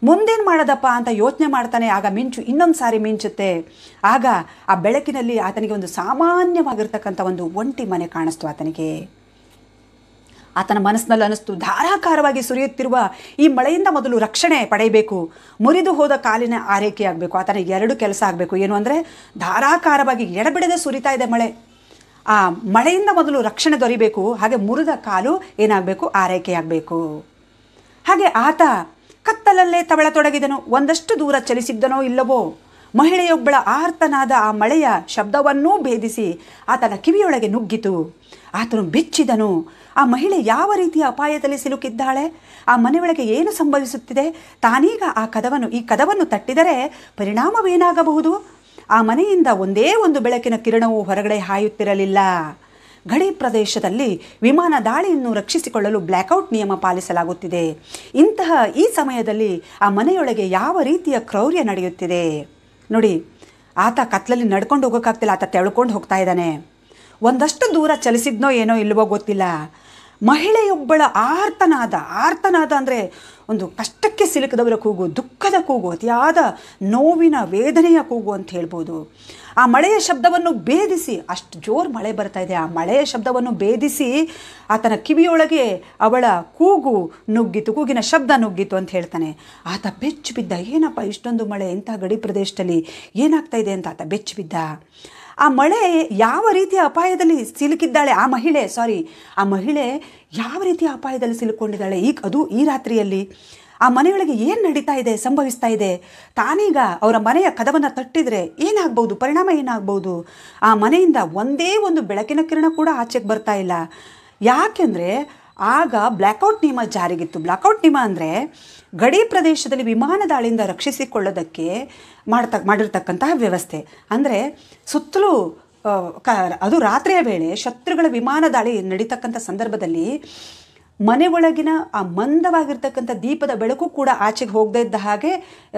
ಮುಂದೇನು ಮಾಡೋದಪ್ಪ ಅಂತ ಯೋಚನೆ ಮಾಡ್ತಾನೆ. ಆಗ ಮಿಂಚು ಇನ್ನೊಂದು ಸಾರಿ ಮಿಂಚುತ್ತೆ. ಆಗ ಆ ಬೆಳಕಿನಲ್ಲಿ ಆತನಿಗೆ ಒಂದು ಸಾಮಾನ್ಯವಾಗಿರ್ತಕ್ಕಂಥ ಒಂದು ಒಂಟಿ ಮನೆ ಕಾಣಿಸ್ತು ಆತನಿಗೆ. ಆತನ ಮನಸ್ಸಿನಲ್ಲಿ ಅನ್ನಿಸ್ತು, ಧಾರಾಕಾರವಾಗಿ ಸುರಿಯುತ್ತಿರುವ ಈ ಮಳೆಯಿಂದ ಮೊದಲು ರಕ್ಷಣೆ ಪಡೆಯಬೇಕು, ಮುರಿದು ಹೋದ ಕಾಲಿನ ಆರೈಕೆಯಾಗಬೇಕು. ಆತನ 2 ಕೆಲಸ ಆಗಬೇಕು. ಏನು ಅಂದರೆ, ಧಾರಾಕಾರವಾಗಿ ಎಡಬಿಡದೆ ಸುರಿತಾ ಇದೆ ಮಳೆ, ಆ ಮಳೆಯಿಂದ ಮೊದಲು ರಕ್ಷಣೆ ದೊರೀಬೇಕು, ಹಾಗೆ ಮುರಿದ ಕಾಲು ಏನಾಗಬೇಕು, ಆರೈಕೆಯಾಗಬೇಕು. ಹಾಗೆ ಆತ ಕತ್ತಲಲ್ಲೇ ತವಳತೊಡಗಿದನು. ಒಂದಷ್ಟು ದೂರ ಚಲಿಸಿದ್ದನೋ ಇಲ್ಲವೋ ಮಹಿಳೆಯೊಬ್ಬಳ ಆರ್ತನಾದ ಆ ಮಳೆಯ ಶಬ್ದವನ್ನೂ ಭೇದಿಸಿ ಆತನ ಕಿವಿಯೊಳಗೆ ನುಗ್ಗಿತು. ಆತನು ಬೆಚ್ಚಿದನು. ಆ ಮಹಿಳೆ ಯಾವ ರೀತಿಯ ಅಪಾಯದಲ್ಲಿ ಸಿಲುಕಿದ್ದಾಳೆ, ಆ ಮನೆಯೊಳಗೆ ಏನು ಸಂಭವಿಸುತ್ತಿದೆ, ತಾನೀಗ ಈ ಕದವನ್ನು ತಟ್ಟಿದರೆ ಪರಿಣಾಮವೇನಾಗಬಹುದು? ಆ ಮನೆಯಿಂದ ಒಂದೇ ಒಂದು ಬೆಳಕಿನ ಕಿರಣವು ಹೊರಗಡೆ ಹಾಯುತ್ತಿರಲಿಲ್ಲ. ಗಡಿ ಪ್ರದೇಶದಲ್ಲಿ ವಿಮಾನ ದಾಳಿಯನ್ನು ರಕ್ಷಿಸಿಕೊಳ್ಳಲು ಬ್ಲ್ಯಾಕ್ಔಟ್ ನಿಯಮ ಪಾಲಿಸಲಾಗುತ್ತಿದೆ. ಈ ಸಮಯದಲ್ಲಿ ಆ ಮನೆಯೊಳಗೆ ಯಾವ ರೀತಿಯ ಕ್ರೌರ್ಯ ನಡೆಯುತ್ತಿದೆ ನೋಡಿ. ಆತ ಕತ್ಲಲ್ಲಿ ನಡ್ಕೊಂಡು ಹೋಗೋಕ್ಕಾಗ್ತಿಲ್ಲ, ಆತ ತೆಳ್ಕೊಂಡು ಹೋಗ್ತಾ ಇದ್ದಾನೆ. ಒಂದಷ್ಟು ದೂರ ಚಲಿಸಿದ್ನೋ ಏನೋ ಇಲ್ಲವೋ ಗೊತ್ತಿಲ್ಲ. ಮಹಿಳೆಯೊಬ್ಬಳ ಆರ್ತನಾದ ಅಂದರೆ ಒಂದು ಕಷ್ಟಕ್ಕೆ ಸಿಲುಕಿದವರ ಕೂಗು, ದುಃಖದ ಕೂಗು, ಅತಿಯಾದ ನೋವಿನ ವೇದನೆಯ ಕೂಗು ಅಂತ ಹೇಳ್ಬೋದು. ಆ ಮಳೆಯ ಶಬ್ದವನ್ನು ಭೇದಿಸಿ, ಅಷ್ಟು ಜೋರು ಮಳೆ ಬರ್ತಾ ಇದೆ, ಆ ಮಳೆಯ ಶಬ್ದವನ್ನು ಭೇದಿಸಿ ಆತನ ಕಿವಿಯೊಳಗೆ ಅವಳ ಕೂಗಿನ ಶಬ್ದ ನುಗ್ಗಿತು ಅಂತ ಹೇಳ್ತಾನೆ. ಆತ ಬೆಚ್ಚು ಬಿದ್ದ. ಏನಪ್ಪ ಇಷ್ಟೊಂದು ಮಳೆ, ಇಂಥ ಗಡಿ ಪ್ರದೇಶದಲ್ಲಿ ಏನಾಗ್ತಾ ಇದೆ ಅಂತ ಆತ ಬೆಚ್ಚು ಬಿದ್ದ. ಆ ಮಳೆ ಯಾವ ರೀತಿಯ ಅಪಾಯದಲ್ಲಿ ಸಿಲುಕಿದ್ದಾಳೆ ಆ ಮಹಿಳೆ ಯಾವ ರೀತಿಯ ಅಪಾಯದಲ್ಲಿ ಸಿಲುಕೊಂಡಿದ್ದಾಳೆ ಅದು ಈ ರಾತ್ರಿಯಲ್ಲಿ. ಆ ಮನೆಯೊಳಗೆ ಏನು ನಡೀತಾ ಇದೆ, ಸಂಭವಿಸ್ತಾ ಇದೆ, ತಾನೀಗ ಅವರ ಮನೆಯ ಕದವನ್ನು ತಟ್ಟಿದರೆ ಏನಾಗ್ಬೋದು, ಪರಿಣಾಮ ಏನಾಗ್ಬೋದು? ಆ ಮನೆಯಿಂದ ಒಂದೇ ಒಂದು ಬೆಳಕಿನ ಕಿರಣ ಕೂಡ ಆಚೆಗೆ ಬರ್ತಾ ಇಲ್ಲ. ಯಾಕೆಂದರೆ ಆಗ ಬ್ಲ್ಯಾಕ್ಔಟ್ ನಿಯಮ ಜಾರಿಗಿತ್ತು. ಬ್ಲ್ಯಾಕ್ಔಟ್ ನಿಯಮ ಅಂದರೆ ಗಡಿ ಪ್ರದೇಶದಲ್ಲಿ ವಿಮಾನ ದಾಳಿಯಿಂದ ರಕ್ಷಿಸಿಕೊಳ್ಳೋದಕ್ಕೆ ಮಾಡಿರ್ತಕ್ಕಂತಹ ವ್ಯವಸ್ಥೆ. ಅಂದರೆ ಸುತ್ತಲೂ ಅದು ರಾತ್ರಿಯ ವೇಳೆ ಶತ್ರುಗಳ ವಿಮಾನ ದಾಳಿ ನಡೀತಕ್ಕಂಥ ಸಂದರ್ಭದಲ್ಲಿ ಮನೆ ಒಳಗಿನ ಆ ಮಂದವಾಗಿರ್ತಕ್ಕಂಥ ದೀಪದ ಬೆಳಕು ಕೂಡ ಆಚೆಗೆ ಹೋಗದೇ ಇದ್ದ ಹಾಗೆ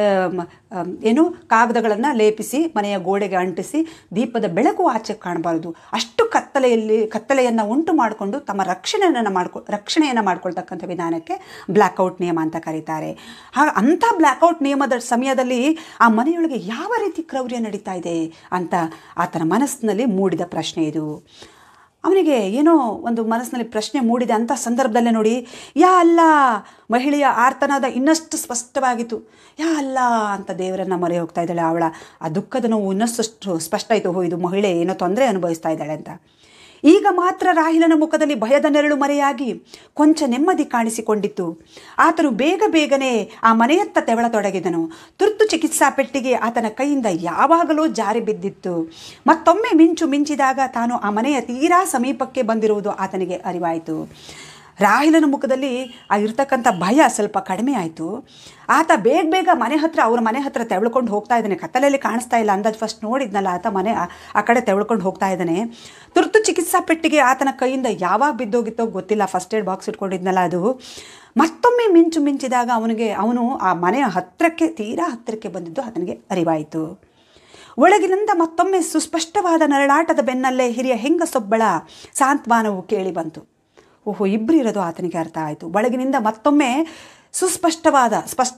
ಕಾಗದಗಳನ್ನು ಲೇಪಿಸಿ ಮನೆಯ ಗೋಡೆಗೆ ಅಂಟಿಸಿ ದೀಪದ ಬೆಳಕು ಆಚೆಗೆ ಕಾಣಬಾರದು. ಅಷ್ಟು ಕತ್ತಲೆಯನ್ನು ಉಂಟು ಮಾಡಿಕೊಂಡು ತಮ್ಮ ರಕ್ಷಣೆಯನ್ನು ಮಾಡ್ಕೊಳ್ತಕ್ಕಂಥ ವಿಧಾನಕ್ಕೆ ಬ್ಲ್ಯಾಕ್ಔಟ್ ನಿಯಮ ಅಂತ ಕರೀತಾರೆ. ಅಂಥ ಬ್ಲ್ಯಾಕ್ಔಟ್ ನಿಯಮದ ಸಮಯದಲ್ಲಿ ಆ ಮನೆಯೊಳಗೆ ಯಾವ ರೀತಿ ಕ್ರೌರ್ಯ ನಡೀತಾ ಇದೆ ಅಂತ ಆತನ ಮನಸ್ಸಿನಲ್ಲಿ ಮೂಡಿದ ಪ್ರಶ್ನೆ ಇದು. ಅವನಿಗೆ ಏನೋ ಒಂದು ಮನಸ್ಸಿನಲ್ಲಿ ಪ್ರಶ್ನೆ ಮೂಡಿದೆ. ಅಂಥ ಸಂದರ್ಭದಲ್ಲೇ ನೋಡಿ, ಯಾ ಅಲ್ಲ, ಮಹಿಳೆಯ ಆರ್ತನಾದ ಇನ್ನಷ್ಟು ಸ್ಪಷ್ಟವಾಗಿತ್ತು. ಯಾ ಅಲ್ಲ ಅಂತ ದೇವರನ್ನು ಮೊರೆ ಹೋಗ್ತಾ ಇದ್ದಾಳೆ. ಅವಳ ಆ ದುಃಖದ ನೋವು ಇನ್ನಷ್ಟು ಸ್ಪಷ್ಟ ಆಯಿತು. ಇದು ಮಹಿಳೆ ಏನೋ ತೊಂದರೆ ಅನುಭವಿಸ್ತಾ ಇದ್ದಾಳೆ ಅಂತ. ಈಗ ಮಾತ್ರ ರಾಹಿಲನ ಮುಖದಲ್ಲಿ ಭಯದ ನೆರಳು ಮರೆಯಾಗಿ ಕೊಂಚ ನೆಮ್ಮದಿ ಕಾಣಿಸಿಕೊಂಡಿತ್ತು. ಆತನು ಬೇಗನೆ ಆ ಮನೆಯತ್ತ ತೆವಳತೊಡಗಿದನು. ತುರ್ತು ಚಿಕಿತ್ಸಾ ಪೆಟ್ಟಿಗೆ ಆತನ ಕೈಯಿಂದ ಯಾವಾಗಲೂ ಜಾರಿ ಬಿದ್ದಿತ್ತು. ಮತ್ತೊಮ್ಮೆ ಮಿಂಚಿದಾಗ ತಾನು ಆ ಮನೆಯ ತೀರಾ ಸಮೀಪಕ್ಕೆ ಬಂದಿರುವುದು ಆತನಿಗೆ ಅರಿವಾಯಿತು. ರಾಹಿಲನ ಮುಖದಲ್ಲಿ ಇರ್ತಕ್ಕಂಥ ಭಯ ಸ್ವಲ್ಪ ಕಡಿಮೆ ಆಯಿತು. ಆತ ಬೇಗ ಅವ್ರ ಮನೆ ಹತ್ರ ತೆವಳ್ಕೊಂಡು ಹೋಗ್ತಾ ಇದ್ದಾನೆ. ಕತ್ತಲಲ್ಲಿ ಕಾಣಿಸ್ತಾ ಇಲ್ಲ, ಅಂದಾಜು ಫಸ್ಟ್ ನೋಡಿದ್ನಲ್ಲ ಆತ ಆ ಕಡೆ ತೆವಳ್ಕೊಂಡು ಹೋಗ್ತಾ ಇದ್ದಾನೆ. ತುರ್ತು ಚಿಕಿತ್ಸಾ ಪೆಟ್ಟಿಗೆ ಆತನ ಕೈಯಿಂದ ಯಾವಾಗ ಬಿದ್ದೋಗಿತ್ತೋ ಗೊತ್ತಿಲ್ಲ. ಫಸ್ಟ್ ಏಡ್ ಬಾಕ್ಸ್ ಇಟ್ಕೊಂಡಿದ್ನಲ್ಲ ಅದು. ಮತ್ತೊಮ್ಮೆ ಮಿಂಚಿದಾಗ ಅವನು ಆ ಮನೆಯ ತೀರಾ ಹತ್ತಿರಕ್ಕೆ ಬಂದಿದ್ದು ಆತನಿಗೆ ಅರಿವಾಯಿತು. ಒಳಗಿನಿಂದ ಮತ್ತೊಮ್ಮೆ ಸುಸ್ಪಷ್ಟವಾದ ನರಳಾಟದ ಬೆನ್ನಲ್ಲೇ ಹಿರಿಯ ಹೆಂಗಸೊಬ್ಬಳ ಸಾಂತ್ವನವು ಕೇಳಿ ಬಂತು. ಇಬ್ಬರು ಇರೋದು ಆತನಿಗೆ ಅರ್ಥ ಆಯಿತು. ಒಳಗಿನಿಂದ ಮತ್ತೊಮ್ಮೆ ಸುಸ್ಪಷ್ಟವಾದ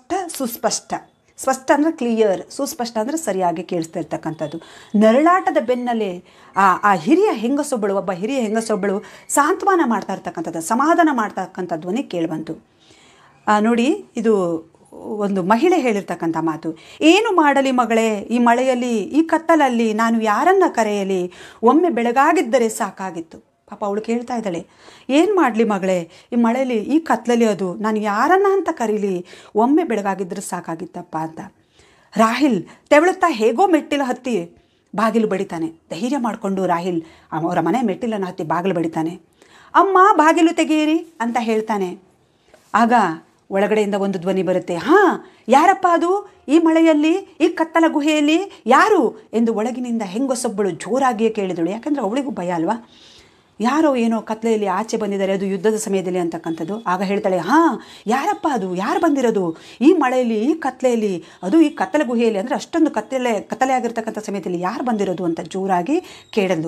ಸ್ಪಷ್ಟ ಅಂದರೆ ಕ್ಲಿಯರ್, ಸುಸ್ಪಷ್ಟ ಅಂದರೆ ಸರಿಯಾಗಿ ಕೇಳಿಸ್ತಾ ಇರ್ತಕ್ಕಂಥದ್ದು. ನರಳಾಟದ ಬೆನ್ನಲ್ಲೇ ಆ ಹಿರಿಯ ಹೆಂಗಸೊಬ್ಬಳು ಸಾಂತ್ವನ ಮಾಡ್ತಾ ಇರ್ತಕ್ಕಂಥದ್ದು, ಸಮಾಧಾನ ಮಾಡ್ತಕ್ಕಂಥ ಧ್ವನಿ ಕೇಳಿಬಂತು. ನೋಡಿ, ಇದು ಒಂದು ಮಹಿಳೆ ಹೇಳಿರ್ತಕ್ಕಂಥ ಮಾತು. ಏನು ಮಾಡಲಿ ಮಗಳೇ, ಈ ಮಳೆಯಲ್ಲಿ, ಈ ಕತ್ತಲಲ್ಲಿ ನಾನು ಯಾರನ್ನ ಕರೆಯಲಿ? ಒಮ್ಮೆ ಬೆಳಗಾಗಿದ್ದರೆ ಸಾಕಾಗಿತ್ತು. ಪಾಪ ಅವಳು ಕೇಳ್ತಾ ಇದ್ದಾಳೆ, ಏನು ಮಾಡಲಿ ಮಗಳೇ, ಈ ಮಳೆಯಲ್ಲಿ, ಈ ಕತ್ಲಲ್ಲಿ ನಾನು ಯಾರನ್ನ ಅಂತ ಕರೀಲಿ? ಒಮ್ಮೆ ಬೆಳಗಾಗಿದ್ದರೆ ಸಾಕಾಗಿತ್ತಪ್ಪ ಅಂತ. ರಾಹಿಲ್ ತೆವಳುತ್ತಾ ಹೇಗೋ ಮೆಟ್ಟಿಲು ಹತ್ತಿ ಬಾಗಿಲು ಬಡಿತಾನೆ. ಧೈರ್ಯ ಮಾಡಿಕೊಂಡು ರಾಹಿಲ್ ಅವರ ಮನೆ ಮೆಟ್ಟಿಲನ್ನು ಹತ್ತಿ ಬಾಗಿಲು ಬಡಿತಾನೆ. ಅಮ್ಮ, ಬಾಗಿಲು ತೆಗೆಯಿರಿ ಅಂತ ಹೇಳ್ತಾನೆ. ಆಗ ಒಳಗಡೆಯಿಂದ ಒಂದು ಧ್ವನಿ ಬರುತ್ತೆ. ಯಾರಪ್ಪ ಅದು? ಈ ಮಳೆಯಲ್ಲಿ, ಈ ಕತ್ತಲ ಗುಹೆಯಲ್ಲಿ ಯಾರು ಎಂದು ಒಳಗಿನಿಂದ ಹೆಂಗಸೊಬ್ಬಳು ಜೋರಾಗಿಯೇ ಕೇಳಿದಳು. ಯಾಕಂದರೆ ಅವಳಿಗೂ ಭಯ ಅಲ್ವಾ, ಯಾರೋ ಏನೋ ಕತ್ಲೆಯಲ್ಲಿ ಆಚೆ ಬಂದಿದ್ದಾರೆ, ಅದು ಯುದ್ಧದ ಸಮಯದಲ್ಲಿ ಅಂತಕ್ಕಂಥದ್ದು. ಆಗ ಹೇಳ್ತಾಳೆ, ಯಾರಪ್ಪ ಅದು? ಯಾರು ಬಂದಿರೋದು ಈ ಮಳೆಯಲ್ಲಿ, ಈ ಕತ್ಲೆಯಲ್ಲಿ, ಅದು ಈ ಕತ್ತಲ ಗುಹೆಯಲ್ಲಿ? ಅಂದರೆ ಅಷ್ಟೊಂದು ಕತ್ತಲೆ ಆಗಿರ್ತಕ್ಕಂಥ ಸಮಯದಲ್ಲಿ ಯಾರು ಬಂದಿರೋದು ಅಂತ ಜೋರಾಗಿ ಕೇಳಿದ್ಲು.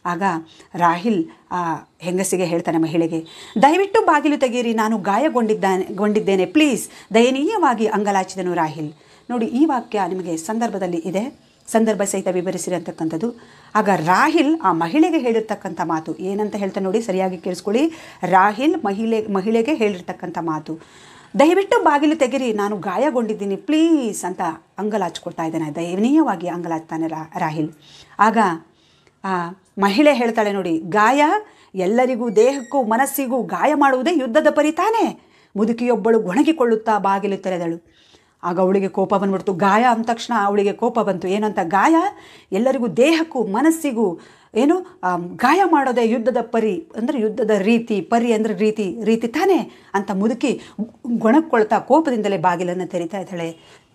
ಆಗ ರಾಹಿಲ್ ಆ ಹೆಂಗಸಿಗೆ ಹೇಳ್ತಾನೆ, ಮಹಿಳೆಗೆ, ದಯವಿಟ್ಟು ಬಾಗಿಲು ತೆಗೀರಿ, ನಾನು ಗಾಯಗೊಂಡಿದ್ದೇನೆ ಪ್ಲೀಸ್, ದಯನೀಯವಾಗಿ ಅಂಗಲಾಚಿದನು ರಾಹಿಲ್. ನೋಡಿ, ಈ ವಾಕ್ಯ ನಿಮಗೆ ಸಂದರ್ಭದಲ್ಲಿ ಇದೆ, ಸಂದರ್ಭ ಸಹಿತ ವಿವರಿಸಿರತಕ್ಕಂಥದ್ದು. ಆಗ ರಾಹಿಲ್ ಆ ಮಹಿಳೆಗೆ ಹೇಳಿರ್ತಕ್ಕಂಥ ಮಾತು ಏನಂತ ಹೇಳ್ತಾನೆ ನೋಡಿ, ಸರಿಯಾಗಿ ಕೇಳಿಸ್ಕೊಳ್ಳಿ. ರಾಹಿಲ್ ಮಹಿಳೆಗೆ ಹೇಳಿರ್ತಕ್ಕಂಥ ಮಾತು, ದಯವಿಟ್ಟು ಬಾಗಿಲು ತೆಗಿರಿ, ನಾನು ಗಾಯಗೊಂಡಿದ್ದೀನಿ ಪ್ಲೀಸ್ ಅಂತ ಅಂಗಲಾಚ್ಕೊಳ್ತಾ ಇದ್ದಾನೆ, ದಯನೀಯವಾಗಿ ಅಂಗಲಾಚ್ತಾನೆ ರಾಹಿಲ್. ಆಗ ಆ ಮಹಿಳೆ ಹೇಳ್ತಾಳೆ ನೋಡಿ, ಗಾಯ ಎಲ್ಲರಿಗೂ, ದೇಹಕ್ಕೂ ಮನಸ್ಸಿಗೂ ಗಾಯ ಮಾಡುವುದೇ ಯುದ್ಧದ ಪರಿ ತಾನೇ. ಮುದುಕಿಯೊಬ್ಬಳು ಗೊಣಗಿಕೊಳ್ಳುತ್ತಾ ಬಾಗಿಲು ತೆರೆದಳು. ಆಗ ಅವಳಿಗೆ ಕೋಪ ಬಂದ್ಬಿಡ್ತು. ಗಾಯ ಅಂದ ತಕ್ಷಣ ಅವಳಿಗೆ ಕೋಪ ಬಂತು. ಏನಂತ? ಗಾಯ ಎಲ್ಲರಿಗೂ, ದೇಹಕ್ಕೂ ಮನಸ್ಸಿಗೂ ಏನು ಗಾಯ ಮಾಡೋದೇ ಯುದ್ಧದ ಪರಿ, ಅಂದರೆ ಯುದ್ಧದ ರೀತಿ, ಪರಿ ಅಂದರೆ ರೀತಿ ತಾನೇ ಅಂತ ಮುದುಕಿ ಗೊಣಕ್ಕೊಳ್ತಾ ಕೋಪದಿಂದಲೇ ಬಾಗಿಲನ್ನು ತೆರಿತಾ ಇದ್ದಾಳೆ.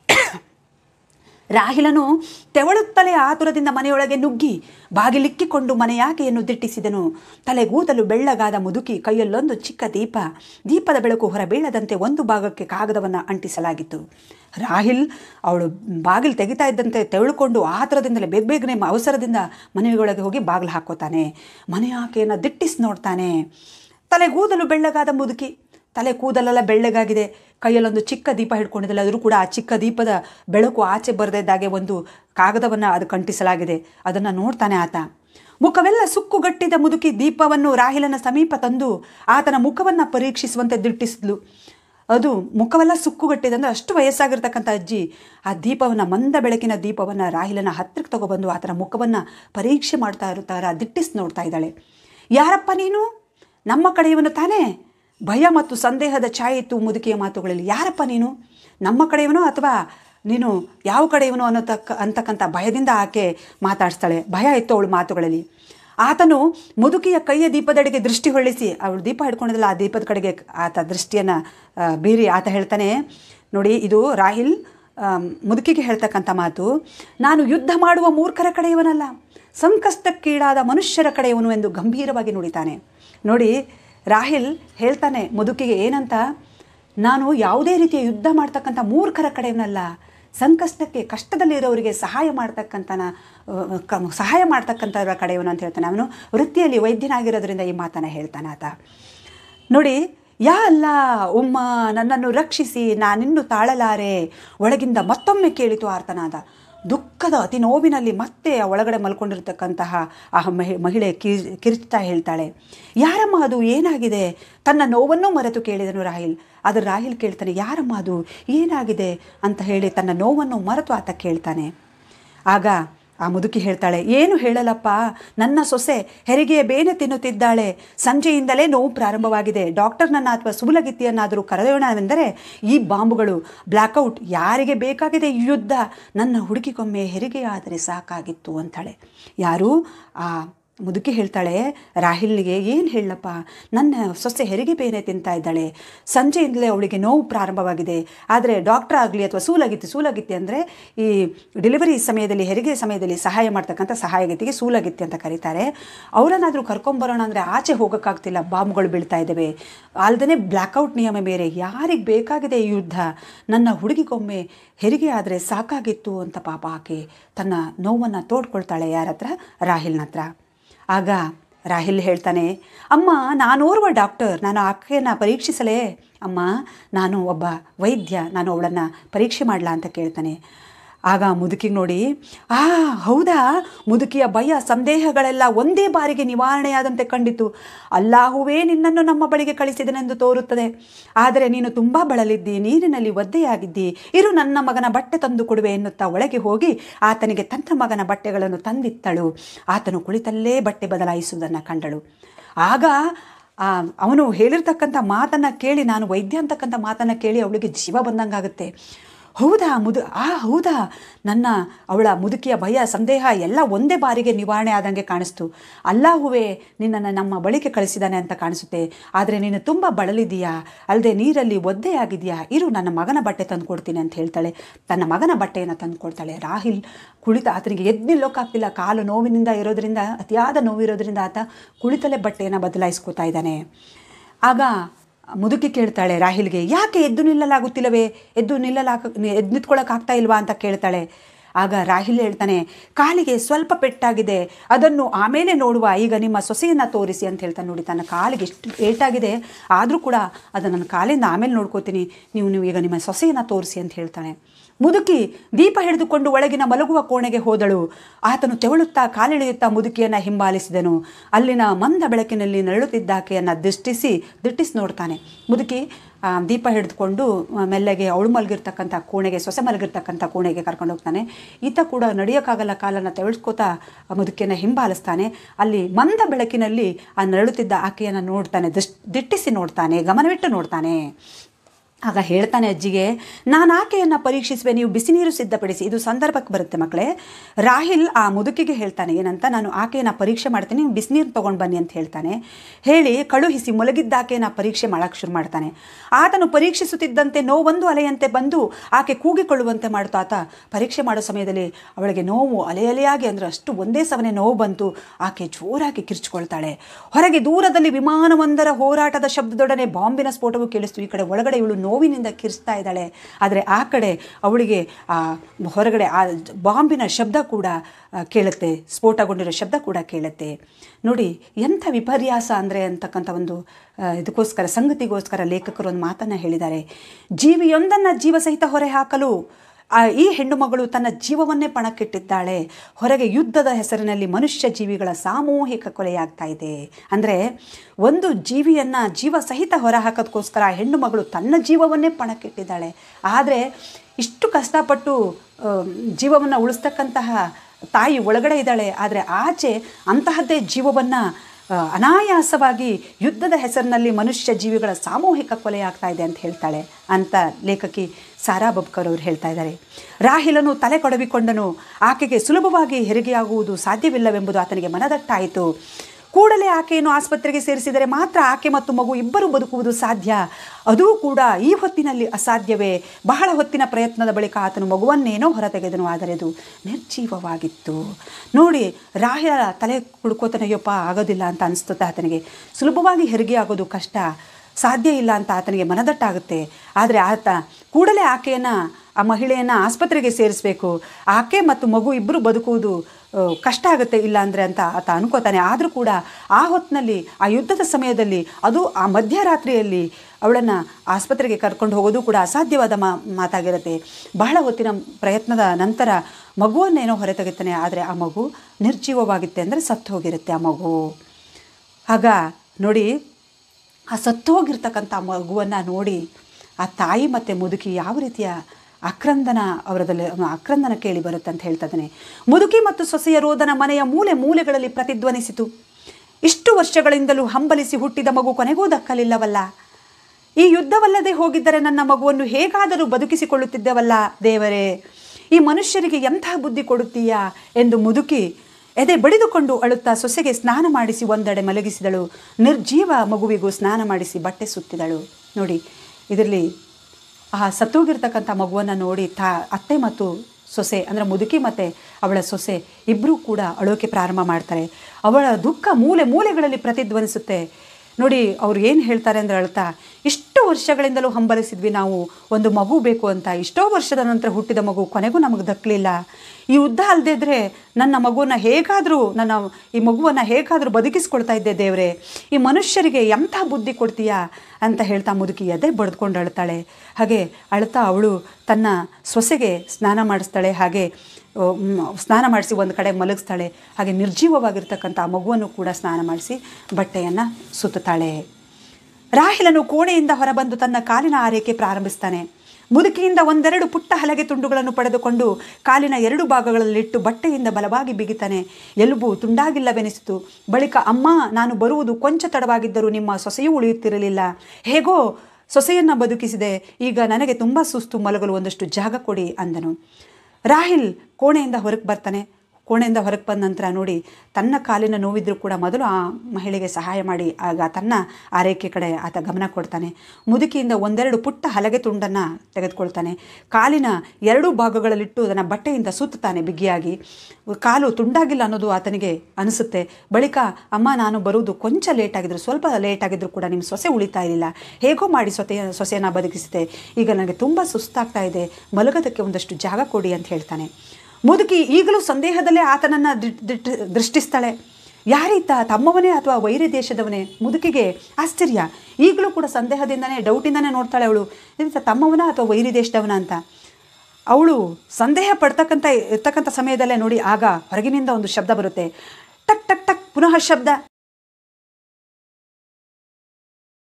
ರಾಹಿಲನು ತೆವಳುತ್ತಲೇ ಆತುರದಿಂದ ಮನೆಯೊಳಗೆ ನುಗ್ಗಿ ಬಾಗಿಲಿಕ್ಕಿಕೊಂಡು ಮನೆಯಾಕೆಯನ್ನು ದಿಟ್ಟಿಸಿದನು. ತಲೆಗೂದಲು ಬೆಳ್ಳಗಾದ ಮುದುಕಿ ಕೈಯಲ್ಲೊಂದು ಚಿಕ್ಕ ದೀಪದ ಬೆಳಕು ಹೊರಬೀಳದಂತೆ ಒಂದು ಭಾಗಕ್ಕೆ ಕಾಗದವನ್ನು ಅಂಟಿಸಲಾಗಿತ್ತು. ರಾಹಿಲ್ ಅವಳು ಬಾಗಿಲು ತೆಗಿತಾ ಇದ್ದಂತೆ ತೆವಳುಕೊಂಡು ಆತುರದಿಂದಲೇ ಬೇಗನೆ ಅವಸರದಿಂದ ಮನೆಯೊಳಗೆ ಹೋಗಿ ಬಾಗಿಲು ಹಾಕೋತಾನೆ. ಮನೆಯಾಕೆಯನ್ನು ದಿಟ್ಟಿಸಿ ನೋಡ್ತಾನೆ. ತಲೆಗೂದಲು ಬೆಳ್ಳಗಾದ ಮುದುಕಿ, ತಲೆ ಕೂದಲೆಲ್ಲ ಬೆಳ್ಳಗಾಗಿದೆ, ಕೈಯಲ್ಲೊಂದು ಚಿಕ್ಕ ದೀಪ ಹಿಡ್ಕೊಂಡಿದ್ದಲ್ಲ, ಆದರೂ ಕೂಡ ಆ ಚಿಕ್ಕ ದೀಪದ ಬೆಳಕು ಆಚೆ ಬರದಿದ್ದಾಗೆ ಒಂದು ಕಾಗದವನ್ನು ಅದಕ್ಕೆ ಅಂಟಿಸಲಾಗಿದೆ. ಅದನ್ನು ನೋಡ್ತಾನೆ ಆತ. ಮುಖವೆಲ್ಲ ಸುಕ್ಕುಗಟ್ಟಿದ ಮುದುಕಿ ದೀಪವನ್ನು ರಾಹಿಲನ ಸಮೀಪ ತಂದು ಆತನ ಮುಖವನ್ನು ಪರೀಕ್ಷಿಸುವಂತೆ ದಿಟ್ಟಿಸಿದ್ಲು. ಅದು ಮುಖವೆಲ್ಲ ಸುಕ್ಕುಗಟ್ಟಿದೆ, ಅಂದರೆ ಅಷ್ಟು ವಯಸ್ಸಾಗಿರ್ತಕ್ಕಂಥ ಅಜ್ಜಿ ಆ ದೀಪವನ್ನು, ಮಂದ ಬೆಳಕಿನ ದೀಪವನ್ನು ರಾಹಿಲನ ಹತ್ತಿರಕ್ಕೆ ತಗೊಬಂದು ಆತನ ಮುಖವನ್ನು ಪರೀಕ್ಷೆ ಮಾಡ್ತಾ ಇರುತ್ತಾರ, ದಿಟ್ಟಿಸಿ ನೋಡ್ತಾ ಇದ್ದಾಳೆ. ಯಾರಪ್ಪ ನೀನು? ನಮ್ಮ ಕಡೆಯವನು ತಾನೇ? ಭಯ ಮತ್ತು ಸಂದೇಹದ ಛಾಯೆ ಇತ್ತು ಮುದುಕಿಯ ಮಾತುಗಳಲ್ಲಿ. ಯಾರಪ್ಪ ನೀನು? ನಮ್ಮ ಕಡೆಯವನು ಅಥವಾ ನೀನು ಯಾವ ಕಡೆಯವನು ಅಂತಕ್ಕಂಥ ಭಯದಿಂದ ಆಕೆ ಮಾತಾಡಿಸ್ತಾಳೆ. ಭಯ ಇತ್ತು ಅವಳು ಮಾತುಗಳಲ್ಲಿ. ಆತನು ಮುದುಕಿಯ ಕೈಯ ದೀಪದೆಡೆಗೆ ದೃಷ್ಟಿ ಹೊಳ್ಳಿಸಿ, ಅವಳು ದೀಪ ಹಿಡ್ಕೊಂಡಿದ್ದಲ್ಲ ಆ ದೀಪದ ಕಡೆಗೆ ಆತ ದೃಷ್ಟಿಯನ್ನು ಬೀರಿ ಆತ ಹೇಳ್ತಾನೆ ನೋಡಿ, ಇದು ರಾಹಿಲ್ ಮುದುಕಿಗೆ ಹೇಳ್ತಕ್ಕಂಥ ಮಾತು, ನಾನು ಯುದ್ಧ ಮಾಡುವ ಮೂರ್ಖರ ಕಡೆಯವನಲ್ಲ, ಸಂಕಷ್ಟಕ್ಕೀಡಾದ ಮನುಷ್ಯರ ಕಡೆಯವನು ಎಂದು ಗಂಭೀರವಾಗಿ ನುಡಿತಾನೆ. ನೋಡಿ, ರಾಹಿಲ್ ಹೇಳ್ತಾನೆ ಮುದುಕಿಗೆ ಏನಂತ, ನಾನು ಯಾವುದೇ ರೀತಿಯ ಯುದ್ಧ ಮಾಡ್ತಕ್ಕಂಥ ಮೂರ್ಖರ ಕಡೆಯವನಲ್ಲ, ಸಂಕಷ್ಟಕ್ಕೆ ಕಷ್ಟದಲ್ಲಿರೋರಿಗೆ ಸಹಾಯ ಮಾಡ್ತಕ್ಕಂಥವ್ರ ಕಡೆಯವನು ಅಂತ ಹೇಳ್ತಾನೆ. ಅವನು ವೃತ್ತಿಯಲ್ಲಿ ವೈದ್ಯನಾಗಿರೋದ್ರಿಂದ ಈ ಮಾತನ್ನು ಹೇಳ್ತಾನೆ ಆತ. ನೋಡಿ, ಯಾ ಅಲ್ಲ ಉಮ್ಮ, ನನ್ನನ್ನು ರಕ್ಷಿಸಿ, ನಾನಿನ್ನು ತಾಳಲಾರೆ, ಒಳಗಿಂದ ಮತ್ತೊಮ್ಮೆ ಕೇಳಿತು ಆರ್ತನಾದ. ದುಃಖದ ಅತಿ ನೋವಿನಲ್ಲಿ ಮತ್ತೆ ಒಳಗಡೆ ಮಲ್ಕೊಂಡಿರ್ತಕ್ಕಂತಹ ಆ ಮಹಿಳೆ ಕಿರ್ಚ್ತಾ ಹೇಳ್ತಾಳೆ, ಯಾರಮ್ಮ ಅದು, ಏನಾಗಿದೆ? ತನ್ನ ನೋವನ್ನು ಮರೆತು ಕೇಳಿದನು ರಾಹಿಲ್. ಆದರೆ ರಾಹಿಲ್ ಕೇಳ್ತಾನೆ, ಯಾರಮ್ಮ ಅದು, ಏನಾಗಿದೆ ಅಂತ ಹೇಳಿ ತನ್ನ ನೋವನ್ನು ಮರೆತು ಆತ ಕೇಳ್ತಾನೆ. ಆಗ ಆ ಮುದುಕಿ ಹೇಳ್ತಾಳೆ, ಏನು ಹೇಳಲಪ್ಪ, ನನ್ನ ಸೊಸೆ ಹೆರಿಗೆಯ ಬೇನೆ ತಿನ್ನುತ್ತಿದ್ದಾಳೆ, ಸಂಜೆಯಿಂದಲೇ ನೋವು ಪ್ರಾರಂಭವಾಗಿದೆ, ಡಾಕ್ಟರ್ನನ್ನು ಅಥವಾ ಸೂಲಗಿತ್ತಿಯನ್ನಾದರೂ ಕರೆದೋಣವೆಂದರೆ ಈ ಬಾಂಬುಗಳು, ಬ್ಲ್ಯಾಕ್ಔಟ್, ಯಾರಿಗೆ ಬೇಕಾಗಿದೆ ಈ ಯುದ್ಧ, ನನ್ನ ಹುಡುಗಿಗೊಮ್ಮೆ ಹೆರಿಗೆಯಾದರೆ ಸಾಕಾಗಿತ್ತು ಅಂತಾಳೆ. ಯಾರು? ಆ ಮುದುಕಿ ಹೇಳ್ತಾಳೆ ರಾಹಿಲ್ನಿಗೆ, ಏನು ಹೇಳಪ್ಪ, ನನ್ನ ಸೊಸೆ ಹೆರಿಗೆ ಬೇನೆ ತಿಂತಾ ಇದ್ದಾಳೆ, ಸಂಜೆಯಿಂದಲೇ ಅವಳಿಗೆ ನೋವು ಪ್ರಾರಂಭವಾಗಿದೆ, ಆದರೆ ಡಾಕ್ಟರ್ ಆಗಲಿ ಅಥವಾ ಸೂಲಗಿತ್ತಿ ಅಂದರೆ ಈ ಡೆಲಿವರಿ ಸಮಯದಲ್ಲಿ, ಹೆರಿಗೆ ಸಮಯದಲ್ಲಿ ಸಹಾಯ ಮಾಡ್ತಕ್ಕಂಥ ಸಹಾಯಗಿತ್ತಿಗೆ ಸೂಲಗಿತ್ತಿ ಅಂತ ಕರೀತಾರೆ, ಅವರನ್ನಾದರೂ ಕರ್ಕೊಂಬರೋಣ ಅಂದರೆ ಆಚೆ ಹೋಗೋಕ್ಕಾಗ್ತಿಲ್ಲ, ಬಾಂಬ್ಗಳು ಬೀಳ್ತಾ ಇದ್ದಾವೆ, ಅಲ್ಲದೆ ಬ್ಲ್ಯಾಕ್ಔಟ್ ನಿಯಮ ಬೇರೆ, ಯಾರಿಗೆ ಬೇಕಾಗಿದೆ ಈ ಯುದ್ಧ, ನನ್ನ ಹುಡುಗಿಗೊಮ್ಮೆ ಹೆರಿಗೆ ಆದರೆ ಸಾಕಾಗಿತ್ತು ಅಂತ ಪಾಪ ಆಕೆ ತನ್ನ ನೋವನ್ನು ತೋಡ್ಕೊಳ್ತಾಳೆ. ಯಾರ ಹತ್ರ? ರಾಹಿಲ್ನ ಹತ್ರ. ಆಗ ರಾಹಿಲ್ ಹೇಳ್ತಾನೆ, ಅಮ್ಮ, ನಾನೋರ್ವ ಡಾಕ್ಟರ್, ನಾನು ಆಕೆಯನ್ನು ಪರೀಕ್ಷಿಸಲೇ? ಅಮ್ಮ, ನಾನು ಒಬ್ಬ ವೈದ್ಯ, ನಾನು ಅವಳನ್ನು ಪರೀಕ್ಷೆ ಮಾಡಲಾ ಅಂತ ಕೇಳ್ತಾನೆ. ಆಗ ಮುದುಕಿಗೆ ನೋಡಿ, ಹೌದಾ? ಮುದುಕಿಯ ಭಯ ಸಂದೇಹಗಳೆಲ್ಲ ಒಂದೇ ಬಾರಿಗೆ ನಿವಾರಣೆಯಾದಂತೆ ಕಂಡಿತು. ಅಲ್ಲಾಹುವೇ ನಿನ್ನನ್ನು ನಮ್ಮ ಬಳಿಗೆ ಕಳಿಸಿದನೆಂದು ತೋರುತ್ತದೆ. ಆದರೆ ನೀನು ತುಂಬ ಬಳಲಿದ್ದಿ, ನೀರಿನಲ್ಲಿ ಒದ್ದೆಯಾಗಿದ್ದಿ, ಇರು ನನ್ನ ಮಗನ ಬಟ್ಟೆ ತಂದು ಕೊಡುವೆ ಎನ್ನುತ್ತಾ ಒಳಗೆ ಹೋಗಿ ಆತನಿಗೆ ತನ್ನ ಮಗನ ಬಟ್ಟೆಗಳನ್ನು ತಂದಿತ್ತಳು. ಆತನು ಕುಳಿತಲ್ಲೇ ಬಟ್ಟೆ ಬದಲಾಯಿಸುವುದನ್ನು ಕಂಡಳು. ಆಗ ಅವನು ಹೇಳಿರ್ತಕ್ಕಂಥ ಮಾತನ್ನು ಕೇಳಿ, ನಾನು ವೈದ್ಯ ಅಂತಕ್ಕಂಥ ಮಾತನ್ನು ಕೇಳಿ ಅವಳಿಗೆ ಜೀವ ಬಂದಂಗಾಗುತ್ತೆ. ಹೌದಾ ಹೌದಾ, ಅವಳ ಮುದುಕಿಯ ಭಯ ಸಂದೇಹ ಎಲ್ಲ ಒಂದೇ ಬಾರಿಗೆ ನಿವಾರಣೆ ಆದಂಗೆ ಕಾಣಿಸ್ತು. ಅಲ್ಲಾಹುವೇ ನಿನ್ನನ್ನು ನಮ್ಮ ಬಳಿಗೆ ಕಳಿಸಿದ್ದಾನೆ ಅಂತ ಕಾಣಿಸುತ್ತೆ. ಆದರೆ ನೀನು ತುಂಬ ಬಳಲಿದೀಯಾ, ಅಲ್ಲದೆ ನೀರಲ್ಲಿ ಒದ್ದೆಯಾಗಿದೆಯಾ, ಇರು ನನ್ನ ಮಗನ ಬಟ್ಟೆ ತಂದು ಕೊಡ್ತೀನಿ ಅಂತ ಹೇಳ್ತಾಳೆ. ತನ್ನ ಮಗನ ಬಟ್ಟೆಯನ್ನು ತಂದು ಕೊಡ್ತಾಳೆ. ರಾಹಿಲ್ ಆತನಿಗೆ ಎದ್ದು ನಿಲ್ಲೋಕ್ಕಾಗ್ತಿಲ್ಲ, ಕಾಲು ನೋವಿನಿಂದ ಇರೋದ್ರಿಂದ, ಅತಿಯಾದ ನೋವಿರೋದ್ರಿಂದ ಆತ ಕುಳಿತಲೇ ಬಟ್ಟೆಯನ್ನು ಬದಲಾಯಿಸ್ಕೋತಾ ಇದ್ದಾನೆ. ಆಗ ಮುದುಕಿ ಕೇಳ್ತಾಳೆ ರಾಹಿಲ್ಗೆ, ಯಾಕೆ ಎದ್ದು ನಿಲ್ಲಲಾಗುತ್ತಿಲ್ಲವೇ, ಎದ್ದು ನಿಂತ್ಕೊಳ್ಳೋಕ್ಕಾಗ್ತಾ ಇಲ್ವಾ ಅಂತ ಕೇಳ್ತಾಳೆ. ಆಗ ರಾಹಿಲ್ ಹೇಳ್ತಾನೆ, ಕಾಲಿಗೆ ಸ್ವಲ್ಪ ಪೆಟ್ಟಾಗಿದೆ, ಅದನ್ನು ಆಮೇಲೆ ನೋಡುವ, ಈಗ ನಿಮ್ಮ ಸೊಸೆಯನ್ನು ತೋರಿಸಿ ಅಂತ ಹೇಳ್ತಾನೆ. ನೋಡಿ, ತನ್ನ ಕಾಲಿಗೆ ಎಷ್ಟು ಏಟಾಗಿದೆ ಆದರೂ ಕೂಡ ಅದನ್ನು ನನ್ನ ಕಾಲಿಂದ ಆಮೇಲೆ ನೋಡ್ಕೋತೀನಿ, ನೀವು ಈಗ ನಿಮ್ಮ ಸೊಸೆಯನ್ನು ತೋರಿಸಿ ಅಂತ ಹೇಳ್ತಾನೆ. ಮುದುಕಿ ದೀಪ ಹಿಡಿದುಕೊಂಡು ಒಳಗಿನ ಮಲಗುವ ಕೋಣೆಗೆ ಹೋದಳು. ಆತನು ತೆವಳುತ್ತಾ ಕಾಲಿಳಿಯುತ್ತಾ ಮುದುಕಿಯನ್ನು ಹಿಂಬಾಲಿಸಿದನು. ಅಲ್ಲಿನ ಮಂದ ಬೆಳಕಿನಲ್ಲಿ ನರಳುತ್ತಿದ್ದ ಆಕೆಯನ್ನು ದಿಟ್ಟಿಸಿ ನೋಡ್ತಾನೆ. ಮುದುಕಿ ದೀಪ ಹಿಡಿದುಕೊಂಡು ಮೆಲ್ಲಗೆ ಅವಳು ಮಲಗಿರ್ತಕ್ಕಂಥ ಕೋಣೆಗೆ, ಸೊಸೆ ಮಲಗಿರ್ತಕ್ಕಂಥ ಕೋಣೆಗೆ ಕರ್ಕೊಂಡು ಹೋಗ್ತಾನೆ. ಈತ ಕೂಡ ನಡೆಯೋಕ್ಕಾಗಲ್ಲ, ಕಾಲನ್ನು ತೆವಳಿಸ್ಕೋತಾ ಮುದುಕಿಯನ್ನು ಹಿಂಬಾಲಿಸ್ತಾನೆ. ಅಲ್ಲಿ ಮಂದ ಬೆಳಕಿನಲ್ಲಿ ಆ ನರಳುತ್ತಿದ್ದ ಆಕೆಯನ್ನು ನೋಡ್ತಾನೆ, ದಿಟ್ಟಿಸಿ ನೋಡ್ತಾನೆ, ಗಮನವಿಟ್ಟು ನೋಡ್ತಾನೆ. ಆಗ ಹೇಳ್ತಾನೆ ಅಜ್ಜಿಗೆ, ನಾನು ಆಕೆಯನ್ನು ಪರೀಕ್ಷಿಸುವೆ, ನೀವು ಬಿಸಿ ನೀರು ಸಿದ್ಧಪಡಿಸಿ. ಇದು ಸಂದರ್ಭಕ್ಕೆ ಬರುತ್ತೆ ಮಕ್ಕಳೇ. ರಾಹಿಲ್ ಆ ಮುದುಕಿಗೆ ಹೇಳ್ತಾನೆ ಏನಂತ, ನಾನು ಆಕೆಯನ್ನು ಪರೀಕ್ಷೆ ಮಾಡ್ತೀನಿ, ನೀವು ಬಿಸಿ ನೀರು ತೊಗೊಂಡು ಬನ್ನಿ ಅಂತ ಹೇಳ್ತಾನೆ. ಹೇಳಿ ಕಳುಹಿಸಿ ಮಲಗಿದ್ದ ಆಕೆಯನ್ನು ಪರೀಕ್ಷೆ ಮಾಡೋಕ್ಕೆ ಶುರು ಮಾಡ್ತಾನೆ. ಆತನು ಪರೀಕ್ಷಿಸುತ್ತಿದ್ದಂತೆ ನೋವೊಂದು ಅಲೆಯಂತೆ ಬಂದು ಆಕೆ ಕೂಗಿಕೊಳ್ಳುವಂತೆ ಮಾಡ್ತು. ಆತ ಪರೀಕ್ಷೆ ಮಾಡೋ ಸಮಯದಲ್ಲಿ ಅವಳಿಗೆ ನೋವು ಅಲೆಯಾಗಿ, ಅಂದರೆ ಅಷ್ಟು ಒಂದೇ ಸಮನೆ ನೋವು ಬಂತು. ಆಕೆ ಜೋರಾಗಿ ಕಿರ್ಚ್ಕೊಳ್ತಾಳೆ. ಹೊರಗೆ ದೂರದಲ್ಲಿ ವಿಮಾನವೊಂದರ ಹೋರಾಟದ ಶಬ್ದದೊಡನೆ ಬಾಂಬಿನ ಸ್ಫೋಟವು ಕೇಳಿಸ್ತು. ಈ ಕಡೆ ಒಳಗಡೆ ಇವಳು ನೋವಿನಿಂದ ಕಿರ್ಚ್ತಾ ಇದ್ದಾಳೆ, ಆದರೆ ಆ ಕಡೆ ಅವಳಿಗೆ ಹೊರಗಡೆ ಆ ಬಾಂಬಿನ ಶಬ್ದ ಕೂಡ ಕೇಳುತ್ತೆ, ಸ್ಫೋಟಗೊಂಡಿರೋ ಶಬ್ದ ಕೂಡ ಕೇಳುತ್ತೆ. ನೋಡಿ ಎಂಥ ವಿಪರ್ಯಾಸ ಅಂದರೆ ಅಂತಕ್ಕಂಥ ಒಂದು ಇದಕ್ಕೋಸ್ಕರ, ಸಂಗತಿಗೋಸ್ಕರ ಲೇಖಕರು ಒಂದು ಮಾತನ್ನು ಹೇಳಿದ್ದಾರೆ. ಜೀವಿಯೊಂದನ್ನು ಜೀವ ಸಹಿತ ಹೊರೆ ಹಾಕಲು ಈ ಹೆಣ್ಣು ಮಗಳು ತನ್ನ ಜೀವವನ್ನೇ ಪಣಕ್ಕಿಟ್ಟಿದ್ದಾಳೆ. ಹೊರಗೆ ಯುದ್ಧದ ಹೆಸರಿನಲ್ಲಿ ಮನುಷ್ಯ ಜೀವಿಗಳ ಸಾಮೂಹಿಕ ಕೊಲೆಯಾಗ್ತಾ ಇದೆ. ಅಂದರೆ ಒಂದು ಜೀವಿಯನ್ನು ಜೀವ ಸಹಿತ ಹೊರ ಹಾಕೋದಕ್ಕೋಸ್ಕರ ಹೆಣ್ಣು ಮಗಳು ತನ್ನ ಜೀವವನ್ನೇ ಪಣಕ್ಕಿಟ್ಟಿದ್ದಾಳೆ. ಆದರೆ ಇಷ್ಟು ಕಷ್ಟಪಟ್ಟು ಜೀವವನ್ನು ಉಳಿಸ್ತಕ್ಕಂತಹ ತಾಯಿ ಒಳಗಡೆ ಇದ್ದಾಳೆ, ಆದರೆ ಆಚೆ ಅಂತಹದ್ದೇ ಜೀವವನ್ನು ಅನಾಯಾಸವಾಗಿ ಯುದ್ಧದ ಹೆಸರಿನಲ್ಲಿ ಮನುಷ್ಯ ಜೀವಿಗಳ ಸಾಮೂಹಿಕ ಕೊಲೆಯಾಗ್ತಾ ಇದೆ ಅಂತ ಹೇಳ್ತಾಳೆ ಅಂತ ಲೇಖಕಿ ಸಾರಾ ಬಬ್ಕರ್ ಅವರು ಹೇಳ್ತಾ ಇದ್ದಾರೆ. ರಾಹಿಲನು ತಲೆ ಕೊಡವಿಕೊಂಡನು. ಆಕೆಗೆ ಸುಲಭವಾಗಿ ಹೆರಿಗೆಯಾಗುವುದು ಸಾಧ್ಯವಿಲ್ಲವೆಂಬುದು ಆತನಿಗೆ ಮನದಟ್ಟಾಯಿತು. ಕೂಡಲೇ ಆಕೆಯನ್ನು ಆಸ್ಪತ್ರೆಗೆ ಸೇರಿಸಿದರೆ ಮಾತ್ರ ಆಕೆ ಮತ್ತು ಮಗು ಇಬ್ಬರು ಬದುಕುವುದು ಸಾಧ್ಯ. ಅದೂ ಕೂಡ ಈ ಹೊತ್ತಿನಲ್ಲಿ ಅಸಾಧ್ಯವೇ. ಬಹಳ ಹೊತ್ತಿನ ಪ್ರಯತ್ನದ ಬಳಿಕ ಆತನು ಮಗುವನ್ನೇನೋ ಹೊರತೆಗೆದನು, ಆದರೆ ಅದು ನಿರ್ಜೀವವಾಗಿತ್ತು. ನೋಡಿ, ರಾಹಿಲ ತಲೆ ಕುಡ್ಕೋತಾನೆಯಪ್ಪ, ಆಗೋದಿಲ್ಲ ಅಂತ ಅನಿಸ್ತುತ್ತೆ ಆತನಿಗೆ. ಸುಲಭವಾಗಿ ಹೆರಿಗೆ ಆಗೋದು ಕಷ್ಟ, ಸಾಧ್ಯ ಇಲ್ಲ ಅಂತ ಆತನಿಗೆ ಮನದಟ್ಟಾಗುತ್ತೆ. ಆದರೆ ಆತ ಕೂಡಲೇ ಆಕೆಯನ್ನು, ಆ ಮಹಿಳೆಯನ್ನು ಆಸ್ಪತ್ರೆಗೆ ಸೇರಿಸಬೇಕು. ಆಕೆ ಮತ್ತು ಮಗು ಇಬ್ಬರು ಬದುಕುವುದು ಕಷ್ಟ ಆಗುತ್ತೆ ಇಲ್ಲ ಅಂದರೆ ಅಂತ ಆತ ಅನ್ಕೋತಾನೆ. ಆದರೂ ಕೂಡ ಆ ಹೊತ್ತಿನಲ್ಲಿ, ಆ ಯುದ್ಧದ ಸಮಯದಲ್ಲಿ, ಅದು ಆ ಮಧ್ಯರಾತ್ರಿಯಲ್ಲಿ ಅವಳನ್ನು ಆಸ್ಪತ್ರೆಗೆ ಕರ್ಕೊಂಡು ಹೋಗೋದು ಕೂಡ ಅಸಾಧ್ಯವಾದ ಮಾತಾಗಿರುತ್ತೆ. ಬಹಳ ಹೊತ್ತಿನ ಪ್ರಯತ್ನದ ನಂತರ ಮಗುವನ್ನೇನೋ ಹೊರತೆಗಿತಾನೆ, ಆದರೆ ಆ ಮಗು ನಿರ್ಜೀವವಾಗಿತ್ತೆ, ಅಂದರೆ ಸತ್ತು ಹೋಗಿರುತ್ತೆ ಆ ಮಗು. ಆಗ ನೋಡಿ, ಆ ಸತ್ತು ಹೋಗಿರ್ತಕ್ಕಂಥ ಮಗುವನ್ನು ನೋಡಿ ಆ ತಾಯಿ ಮತ್ತು ಮುದುಕಿ ಯಾವ ರೀತಿಯ ಆಕ್ರಂದನ ಕೇಳಿ ಬರುತ್ತೆ ಅಂತ ಹೇಳ್ತಾನೆ. ಮುದುಕಿ ಮತ್ತು ಸೊಸೆಯ ರೋದನ ಮನೆಯ ಮೂಲೆಗಳಲ್ಲಿ ಪ್ರತಿಧ್ವನಿಸಿತು. ಇಷ್ಟು ವರ್ಷಗಳಿಂದಲೂ ಹಂಬಲಿಸಿ ಹುಟ್ಟಿದ ಮಗು ಕೊನೆಗೂ ದಕ್ಕಲಿಲ್ಲವಲ್ಲ. ಈ ಯುದ್ಧವಲ್ಲದೆ ಹೋಗಿದ್ದರೆ ನನ್ನ ಮಗುವನ್ನು ಹೇಗಾದರೂ ಬದುಕಿಸಿಕೊಳ್ಳುತ್ತಿದ್ದೆವಲ್ಲ ದೇವರೇ, ಈ ಮನುಷ್ಯರಿಗೆ ಎಂತಹ ಬುದ್ಧಿ ಕೊಡುತ್ತೀಯಾ ಎಂದು ಮುದುಕಿ ಎದೆ ಬಡಿದುಕೊಂಡು ಅಳುತ್ತಾ ಸೊಸೆಗೆ ಸ್ನಾನ ಮಾಡಿಸಿ ಒಂದೆಡೆ ಮಲಗಿಸಿದಳು. ನಿರ್ಜೀವ ಮಗುವಿಗೂ ಸ್ನಾನ ಮಾಡಿಸಿ ಬಟ್ಟೆ ಸುತ್ತಿದಳು. ನೋಡಿ, ಇದರಲ್ಲಿ ಆ ಸತ್ತೋಗಿರ್ತಕ್ಕಂಥ ಮಗುವನ್ನು ನೋಡಿ ಅತ್ತೆ ಮತ್ತು ಸೊಸೆ, ಅಂದರೆ ಮುದುಕಿ ಮತ್ತು ಅವಳ ಸೊಸೆ ಇಬ್ಬರೂ ಕೂಡ ಅಳೋಕೆ ಪ್ರಾರಂಭ ಮಾಡ್ತಾರೆ. ಅವಳ ದುಃಖ ಮೂಲೆಗಳಲ್ಲಿ ಪ್ರತಿಧ್ವನಿಸುತ್ತೆ. ನೋಡಿ, ಅವ್ರು ಏನು ಹೇಳ್ತಾರೆ ಅಂದರೆ, ಅಳ್ತಾ, ಇಷ್ಟು ವರ್ಷಗಳಿಂದಲೂ ಹಂಬಲಿಸಿದ್ವಿ ನಾವು ಒಂದು ಮಗು ಬೇಕು ಅಂತ. ಇಷ್ಟೋ ವರ್ಷದ ನಂತರ ಹುಟ್ಟಿದ ಮಗು ಕೊನೆಗೂ ನಮಗೆ ದಕ್ಕಲಿಲ್ಲ. ಈ ಯುದ್ಧ ಅಲ್ಲದಿದ್ದರೆ ನನ್ನ ಮಗುವನ್ನು ಈ ಮಗುವನ್ನು ಹೇಗಾದರೂ ಬದುಕಿಸ್ಕೊಳ್ತಾ ಇದ್ದೆ ದೇವರೇ. ಈ ಮನುಷ್ಯರಿಗೆ ಎಂಥ ಬುದ್ಧಿ ಕೊಡ್ತೀಯಾ ಅಂತ ಹೇಳ್ತಾ ಮುದುಕಿ ಎದೆ ಬಡ್ದುಕೊಂಡು ಅಳ್ತಾಳೆ. ಹಾಗೆ ಅಳ್ತಾ ಅವಳು ತನ್ನ ಸೊಸೆಗೆ ಸ್ನಾನ ಮಾಡಿಸ್ತಾಳೆ. ಹಾಗೆ ಸ್ನಾನ ಮಾಡಿಸಿ ಒಂದು ಕಡೆ ಮಲಗಿಸ್ತಾಳೆ. ಹಾಗೆ ನಿರ್ಜೀವವಾಗಿರ್ತಕ್ಕಂಥ ಆ ಮಗುವನ್ನು ಕೂಡ ಸ್ನಾನ ಮಾಡಿಸಿ ಬಟ್ಟೆಯನ್ನು ಸುತ್ತುತ್ತಾಳೆ. ರಾಹಿಲನು ಕೋಣೆಯಿಂದ ಹೊರಬಂದು ತನ್ನ ಕಾಲಿನ ಆರೈಕೆ ಪ್ರಾರಂಭಿಸ್ತಾನೆ. ಮುದುಕಿಯಿಂದ ಒಂದೆರಡು ಪುಟ್ಟ ಹಲಗೆ ತುಂಡುಗಳನ್ನು ಪಡೆದುಕೊಂಡು ಕಾಲಿನ ಎರಡು ಭಾಗಗಳಲ್ಲಿಟ್ಟು ಬಟ್ಟೆಯಿಂದ ಬಲವಾಗಿ ಬಿಗಿತಾನೆ. ಎಲುಬು ತುಂಡಾಗಿಲ್ಲವೆನಿಸಿತು. ಬಳಿಕ, ಅಮ್ಮ, ನಾನು ಬರುವುದು ಕೊಂಚ ತಡವಾಗಿದ್ದರೂ ನಿಮ್ಮ ಸೊಸೆಯೂ ಉಳಿಯುತ್ತಿರಲಿಲ್ಲ. ಹೇಗೋ ಸೊಸೆಯನ್ನು ಬದುಕಿಸಿದೆ. ಈಗ ನನಗೆ ತುಂಬ ಸುಸ್ತು, ಮಲಗಲು ಒಂದಷ್ಟು ಜಾಗ ಕೊಡಿ ಅಂದನು. ರಾಹಿಲ್ ಕೋಣೆಯಿಂದ ಹೊರಗೆ ಬರ್ತಾನೆ. ಕೋಣೆಯಿಂದ ಹೊರಗೆ ಬಂದ ನಂತರ ನೋಡಿ, ತನ್ನ ಕಾಲಿನ ನೋವಿದ್ರೂ ಕೂಡ ಮೊದಲು ಆ ಮಹಿಳೆಗೆ ಸಹಾಯ ಮಾಡಿ ಆಗ ತನ್ನ ಆರೈಕೆ ಕಡೆ ಆತ ಗಮನ ಕೊಡ್ತಾನೆ. ಮುದುಕಿಯಿಂದ ಒಂದೆರಡು ಪುಟ್ಟ ಹಲಗೆ ತುಂಡನ್ನು ತೆಗೆದುಕೊಳ್ತಾನೆ. ಕಾಲಿನ ಎರಡೂ ಭಾಗಗಳಲ್ಲಿಟ್ಟು ಅದನ್ನು ಬಟ್ಟೆಯಿಂದ ಸುತ್ತಾನೆ ಬಿಗಿಯಾಗಿ. ಕಾಲು ತುಂಡಾಗಿಲ್ಲ ಅನ್ನೋದು ಆತನಿಗೆ ಅನಿಸುತ್ತೆ. ಬಳಿಕ, ಅಮ್ಮ, ನಾನು ಬರುವುದು ಕೊಂಚ ಸ್ವಲ್ಪ ಲೇಟಾಗಿದ್ದರೂ ಕೂಡ ನಿಮ್ಮ ಸೊಸೆ ಉಳಿತಾ ಇರಲಿಲ್ಲ. ಹೇಗೋ ಮಾಡಿ ಸೊಸೆಯನ್ನು ಬದುಕಿಸಿದೆ. ಈಗ ನನಗೆ ತುಂಬ ಸುಸ್ತಾಗ್ತಾ ಇದೆ, ಮಲಗೋದಕ್ಕೆ ಒಂದಷ್ಟು ಜಾಗ ಕೊಡಿ ಅಂತ ಹೇಳ್ತಾನೆ. ಮುದುಕಿ ಈಗಲೂ ಸಂದೇಹದಲ್ಲೇ ಆತನನ್ನು ದೃಷ್ಟಿಸ್ತಾಳೆ. ಯಾರೀತ, ತಮ್ಮವನೇ ಅಥವಾ ವೈರಿ ದೇಶದವನೇ? ಮುದುಕಿಗೆ ಆಶ್ಚರ್ಯ. ಈಗಲೂ ಕೂಡ ಸಂದೇಹದಿಂದನೇ, ಡೌಟಿಂದನೇ ನೋಡ್ತಾಳೆ ಅವಳು, ತಮ್ಮವನ ಅಥವಾ ವೈರಿ ದೇಶದವನ ಅಂತ. ಅವಳು ಸಂದೇಹ ಇರ್ತಕ್ಕಂಥ ಸಮಯದಲ್ಲೇ ನೋಡಿ, ಆಗ ಹೊರಗಿನಿಂದ ಒಂದು ಶಬ್ದ ಬರುತ್ತೆ. ಟಕ್ ಟಕ್ ಟಕ್, ಪುನಃ ಶಬ್ದ.